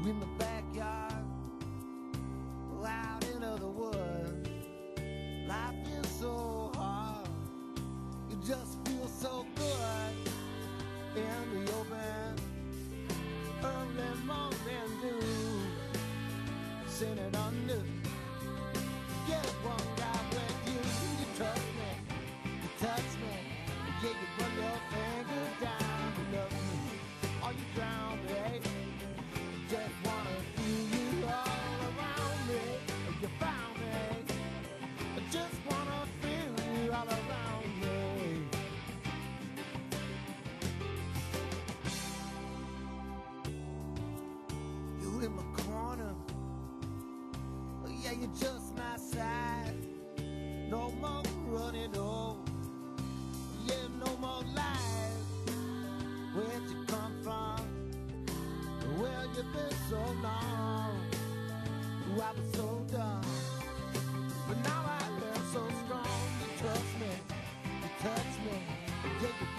in the backyard, out into the woods. Life is so hard, you just feel so good in the open, early morning dew, sitting under. Get one guy with you, you trust me, you touch me, yeah, you run your finger down and up me. Are you drown, babe? Just wanna feel you all around me. You found me. I just wanna feel you all around me. You in my corner. Yeah, you're just my side. No more running home. Yeah, no more lies. Where'd you come from? Well, you've been so long. Ooh, I was so dumb, but now I am so strong. You trust me, you touch me, yeah, you